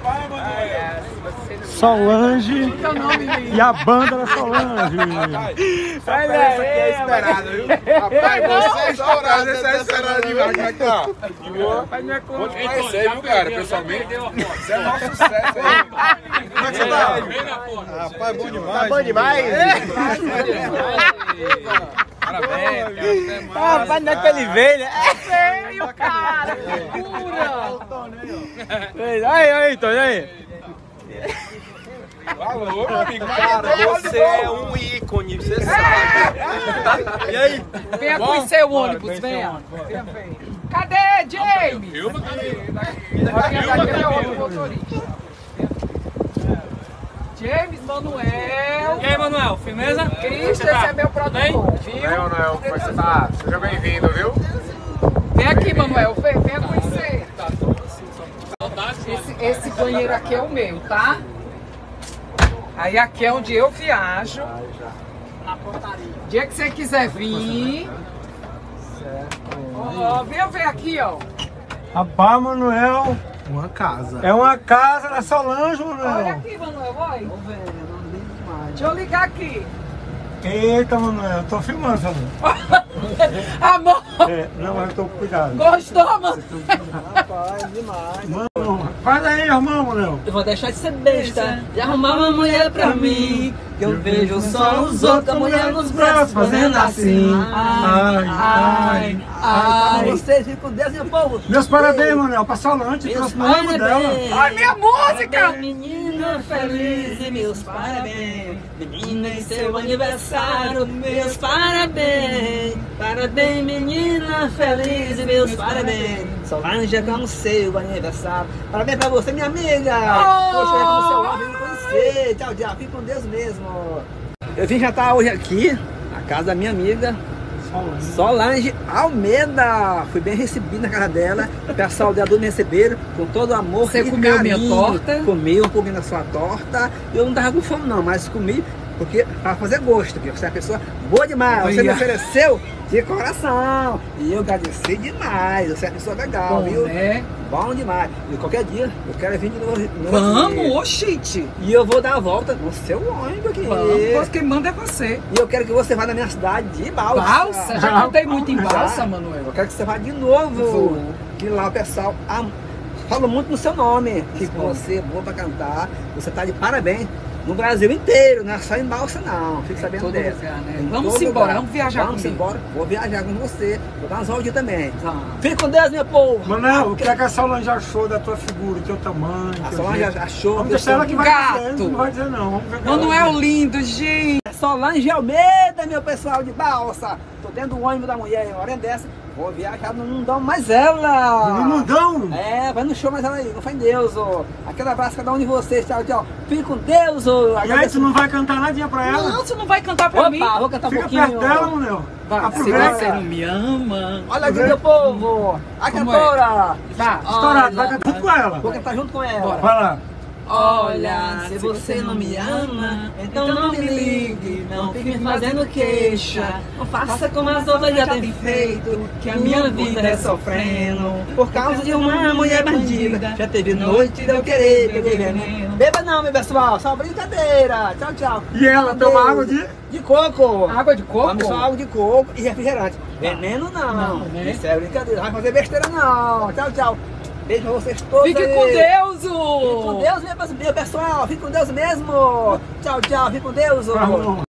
Solange e a banda da Solange. Rapaz, isso aqui é esperado, viu? Rapaz, você é estourado, esse é esperado demais. Como é que tá? De boa? Vou te conhecer, viu, cara, pessoalmente. Você é o nosso sucesso aí. Como é que você tá? Rapaz, bom demais. Tá bom demais? Parabéns. Rapaz, não é aquele velho, né? É feio, cara. Pura. Aí, Tony, aí. Alô, meu amigo. Cara, você é um ícone, você sabe. E aí? Venha conhecer o ônibus, venha. Cadê, James? Filma, Cadê o outro motorista? James, Manuel. E aí, Manuel, firmeza? Cristo, esse é meu produtor, viu? E aí, Manuel, como é que você tá? Seja bem-vindo, viu? Vem aqui, Manuel, venha conhecer. Esse banheiro aqui é o meu, tá? Aí aqui é onde eu viajo. Na portaria. Dia que você quiser vir. Ó, vem ver aqui, ó. Rapaz, Manuel. Uma casa. É uma casa da Solange, Olha Manuel. aqui, Manuel, olha. Deixa eu ligar aqui. Eita, Manuel, eu tô filmando, Solange. Amor, Não, mas eu tô com cuidado. gostou, mano? Rapaz, demais. Mano, faz aí, irmão, Manuel. Eu vou deixar de ser besta e arrumar uma mulher pra mim. Que eu vejo só os outros, a mulher nos braços fazendo assim. Ai. Ai, vocês ficam com Deus, meu povo. Meus parabéns, Manuel, pra Solange, trouxe no ânimo dela. Ai, minha música! Parabéns, menina feliz e meus parabéns. Menina, em seu aniversário, meus parabéns. Parabéns, menina feliz e meus parabéns. Solange é como seu aniversário. Parabéns pra você, minha amiga. Poxa, é como seu homem me conhecer. Tchau, tchau. Fique com Deus mesmo. Eu vim jantar hoje aqui, na casa da minha amiga Solange Almeida. Fui bem recebido na casa dela. O pessoal dela me receberam com todo amor. Você e comeu carinho. minha torta? Comi um pouquinho da sua torta. Eu não tava com fome não, mas comi porque para fazer gosto, porque você é uma pessoa boa demais. Você me ofereceu de coração. E eu agradeci demais. Você é uma pessoa legal, Bom, viu? né? Bom demais. E qualquer dia eu quero vir de novo. Vamos, oxente. E eu vou dar a volta no seu ônibus aqui. Vamos, quem manda é você. E eu quero que você vá na minha cidade de Balsa. Balsa? Já cantei muito em Balsa, Manuel. Eu quero que você vá de novo. Vou. Que lá o pessoal fala muito no seu nome. Que você é boa pra cantar. Você tá de parabéns. No Brasil inteiro, não é só em Balsa não. Fique sabendo todo dessa. lugar, né? Em Vamos todo embora, lugar. vamos viajar Vamos comigo. embora. Vou viajar com você. Vou dar umas voltinhas também. Tá. Fique com Deus, meu povo. Manuel, o que é que a Solange achou da tua figura, do teu tamanho? A teu Solange jeito? achou. Vamos deixar ela que vai Gato. dizer, não vai dizer não. Vamos ver Manuel lindo, gente. Solange Almeida, meu pessoal de Balsa. Tô dentro do ônibus da mulher, uma hora dessa. Vou viajar no mundão mais ela. No mundão? É, vai no show mais ela aí, não faz em Deus, ô. Aquele abraço cada um de vocês, tchau, tchau. Fique com Deus, ô. E aí, tu não vai cantar nadinha pra ela? Não, você não vai cantar pra mim. Opa, vou cantar um Fica pouquinho. perto dela, Manuel. Vai, se Aproveita. você não me ama. Olha aqui, meu povo. A Como cantora. Vai. Estourado, vai cantar com ela. Vou cantar junto com ela. Bora. Vai lá. Olha, se você não me ama, então não me ligue, não fique me fazendo queixa. Não faça como as outras já têm feito, que a minha vida é sofrendo. Por causa de uma mulher bandida, já teve noite de eu querer, peguei veneno. Beba não, meu pessoal, só brincadeira. Tchau, tchau. E ela toma água de... De coco. Água de coco? Vamos só água de coco e refrigerante. Veneno não. Não, né? Isso é brincadeira, não vai fazer besteira não. Tchau, tchau. Beijo pra vocês todos. Fique aí. com Deus, Fique com Deus, meu pessoal. Fique com Deus mesmo. Tchau, tchau. Fique com Deus. Tá bom.